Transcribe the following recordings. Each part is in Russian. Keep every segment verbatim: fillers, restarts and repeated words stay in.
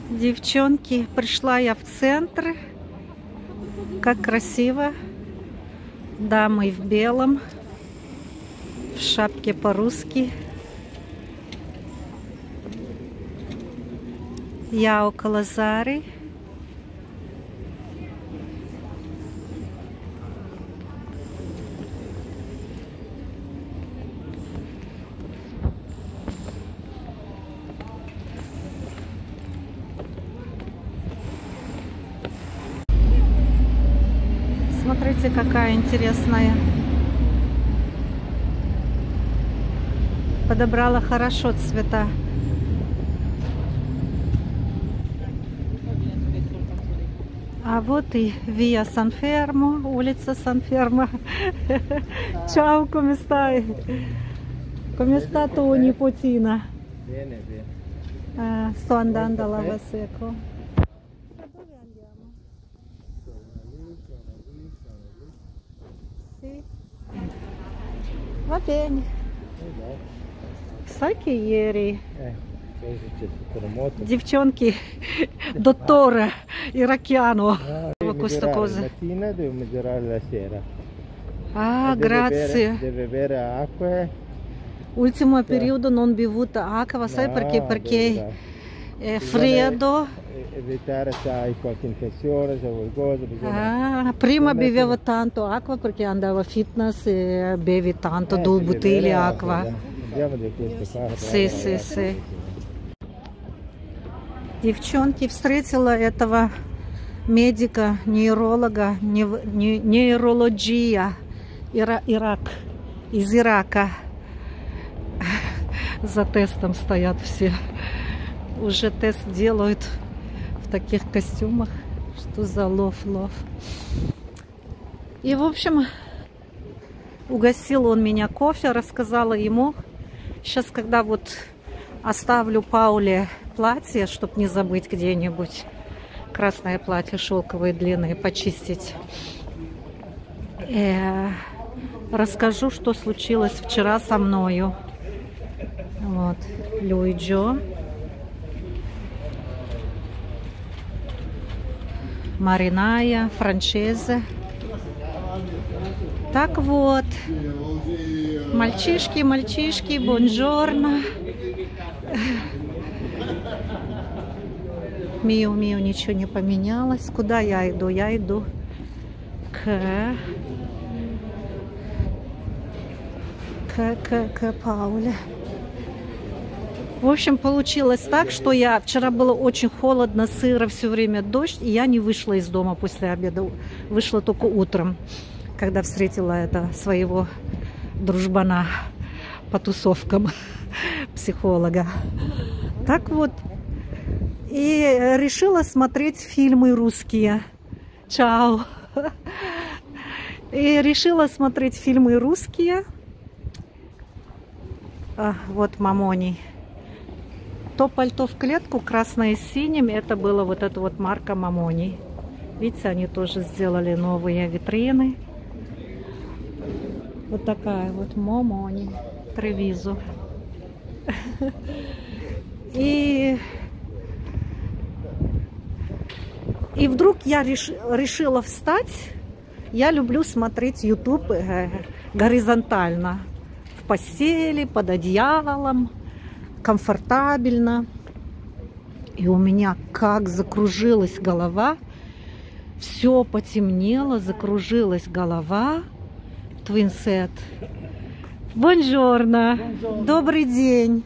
Девчонки, пришла я в центр. Как красиво. Дамы в белом, в шапке по-русски. Я около Зары. Смотрите, какая интересная. Подобрала хорошо цвета. А вот и Via San Fermo, улица Сан-Фермо. Ciao, come stai? Come sta tu, nipotina? Bene, bene. Uh, sto andando alla Vaseco. Sì. Va bene. Sai che ieri девчонки dottore iracchiano questo cosa. Mattina devo migliorare la sera. Ah, grazie. Deve bere acqua. Ultimo periodo non bevuto acqua, sai perché? Perché è freddo. Evitare se hai qualche infezione, se qualcosa. Ah, prima bevevo tanto acqua perché andavo a fitness e bevi tanto, eh, due bottiglie acqua. Andiamo di questo qua. Sì, sì, sì. Девчонки, встретила этого медика, нейролога, нейрология, Ира, Ирак, из Ирака. За тестом стоят все. Уже тест делают в таких костюмах. Что за лов-лов. И, в общем, угостил он меня кофе, рассказала ему. Сейчас, когда вот оставлю Пауле платье, чтобы не забыть где-нибудь, красное платье, шелковые, длинные, почистить. Э, расскажу, что случилось вчера со мною. Вот, Люиджо. Мариная, Франчезе. Так вот, мальчишки, мальчишки, бонжорно. Мио, Мио, ничего не поменялось. Куда я иду? Я иду к, к, к, к Пауле. В общем, получилось так, что я... Вчера было очень холодно, сыро, все время дождь, и я не вышла из дома после обеда. Вышла только утром, когда встретила это своего дружбана по тусовкам, психолога. Так вот, и решила смотреть фильмы русские. Чао. И решила смотреть фильмы русские. А, вот Мамони. То пальто в клетку, красное с синим, это было вот эта вот марка Мамони. Видите, они тоже сделали новые витрины. Вот такая вот Мамони. Тревизу. И... И вдруг я реш... решила встать. Я люблю смотреть YouTube э, горизонтально. В постели, под одеялом. Комфортабельно. И у меня как закружилась голова. Все потемнело, закружилась голова. Твинсет. Бонжорно. Добрый день.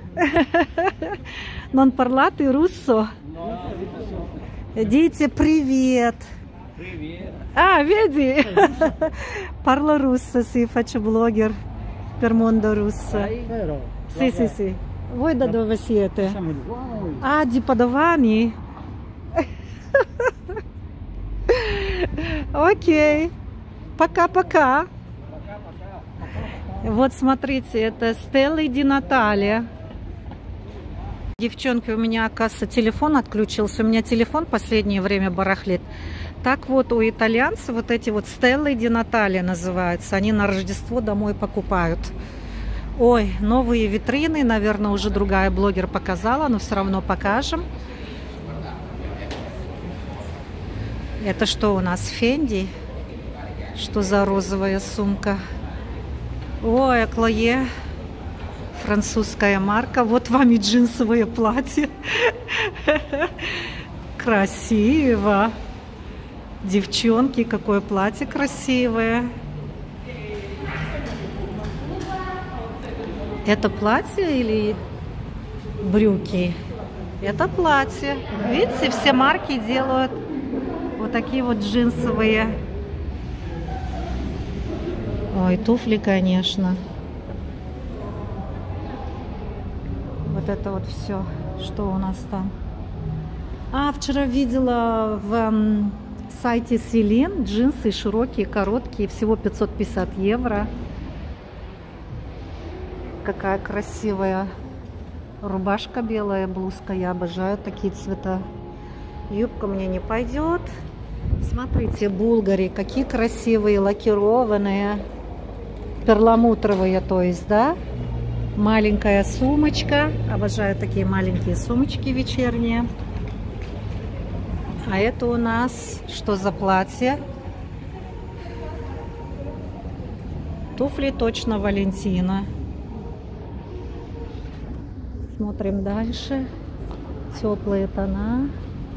Non parlate russo? Дите, привет. Привет. Ah, vedi? Parlo russo, sì, faccio blogger per mondo russo. Sì, sì, sì. Voi da dove siete? Ah, di Padovani? Окей. Пока-пока. Вот смотрите, это Стелла Ди Наталья. Девчонки, у меня, оказывается, телефон отключился. У меня телефон в последнее время барахлит. Так вот, у итальянцев вот эти вот Стелла Ди Наталья называются. Они на Рождество домой покупают. Ой, новые витрины. Наверное, уже другая блогер показала, но все равно покажем. Это что у нас, Фенди? Что за розовая сумка? Ой, Клое. Французская марка. Вот вам и джинсовое платье. Красиво. Девчонки, какое платье красивое. Это платье или брюки? Это платье. Видите, все марки делают вот такие вот джинсовые. Ой, туфли, конечно. Вот это вот все. Что у нас там? А, вчера видела в м, сайте Селин джинсы широкие, короткие, всего пятьсот пятьдесят евро. Какая красивая рубашка белая, блузка. Я обожаю такие цвета. Юбка мне не пойдет. Смотрите, булгари, какие красивые, лакированные, перламутровые, то есть, да? Маленькая сумочка. Обожаю такие маленькие сумочки вечерние. А это у нас что за платье? Туфли точно Валентина. Смотрим дальше. Теплые тона.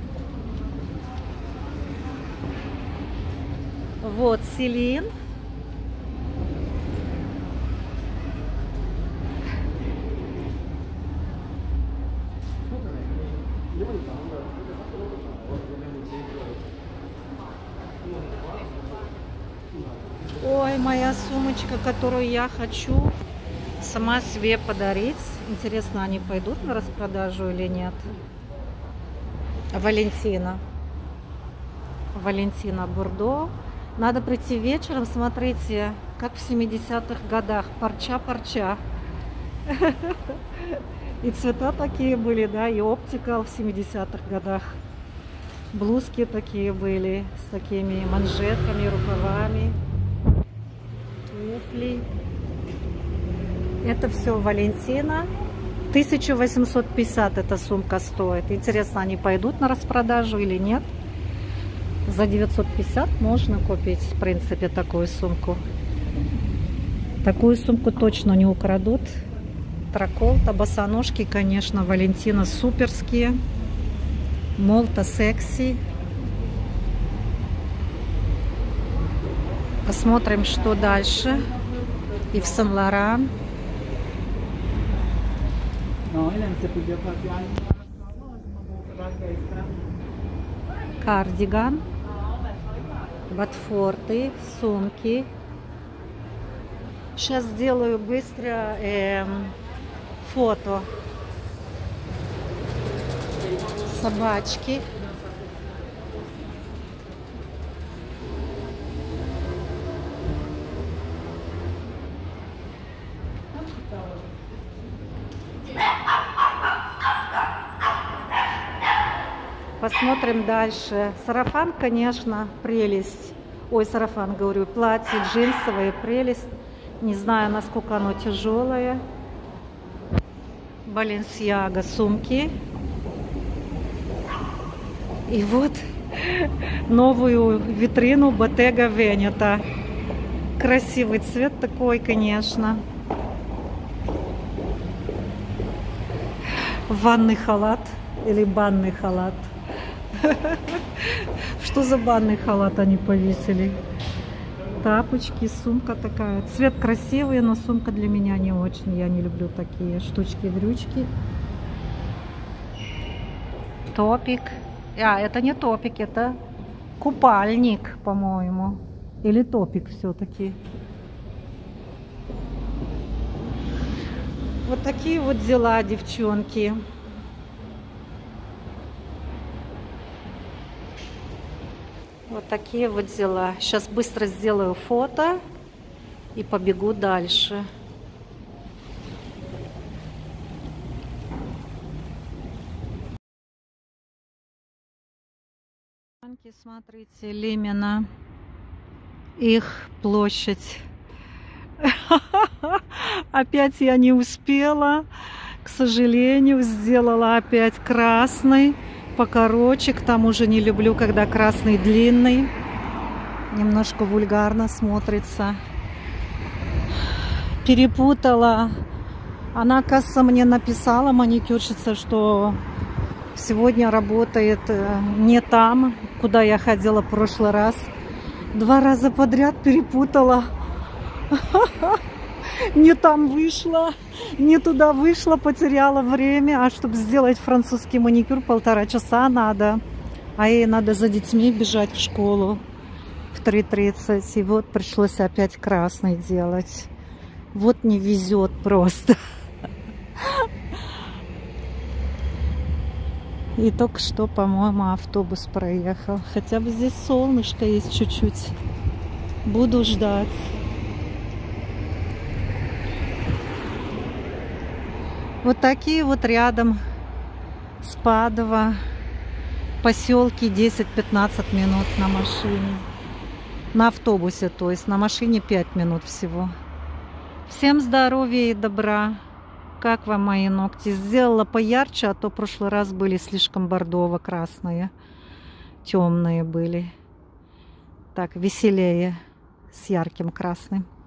Вот Селин. Ой, моя сумочка, которую я хочу сама себе подарить. Интересно, они пойдут на распродажу или нет? Валентина. Валентина Бордо. Надо прийти вечером, смотрите, как в семидесятых годах. Парча-парча. И цвета такие были, да, и оптика в семидесятых годах. Блузки такие были, с такими манжетками, рукавами. Туфли. Это все Валентина. тысяча восемьсот пятьдесят эта сумка стоит. Интересно, они пойдут на распродажу или нет? За девятьсот пятьдесят можно купить, в принципе, такую сумку. Такую сумку точно не украдут. Траколта, босоножки, конечно, Валентина суперские. Молто секси. Посмотрим, что дальше. И в Сен-Лоран. Кардиган. Ботфорты, сумки. Сейчас сделаю быстро эм, фото. Собачки. Посмотрим дальше. Сарафан, конечно, прелесть. Ой, сарафан, говорю, платье джинсовое, прелесть. Не знаю, насколько оно тяжелое. Баленсиага, сумки. И вот новую витрину Bottega Veneta. Красивый цвет такой, конечно. Ванный халат или банный халат. Что за банный халат они повесили? Тапочки, сумка такая. Цвет красивый, но сумка для меня не очень. Я не люблю такие штучки-дрючки. Топик. А, это не топик, это купальник, по-моему. Или топик все-таки. Вот такие вот дела, девчонки. Вот такие вот дела. Сейчас быстро сделаю фото и побегу дальше. Смотрите, Лимена. Их площадь. Опять я не успела. К сожалению, сделала опять красный. покороче, к тому же не люблю, когда красный длинный. Немножко вульгарно смотрится. Перепутала. Она, кажется, мне написала, маникюрщица, что сегодня работает не там, куда я ходила в прошлый раз. Два раза подряд перепутала. Не там вышла, не туда вышла, потеряла время. А чтобы сделать французский маникюр, полтора часа надо. А ей надо за детьми бежать в школу в три тридцать. И вот пришлось опять красный делать. Вот не везет просто. И только что, по-моему, автобус проехал. Хотя бы здесь солнышко есть чуть-чуть. Буду ждать. Вот такие вот рядом с Падова поселки, десять-пятнадцать минут на машине. На автобусе, то есть на машине пять минут всего. Всем здоровья и добра. Как вам мои ногти? Сделала поярче, а то в прошлый раз были слишком бордово-красные. Темные были. Так, веселее с ярким красным.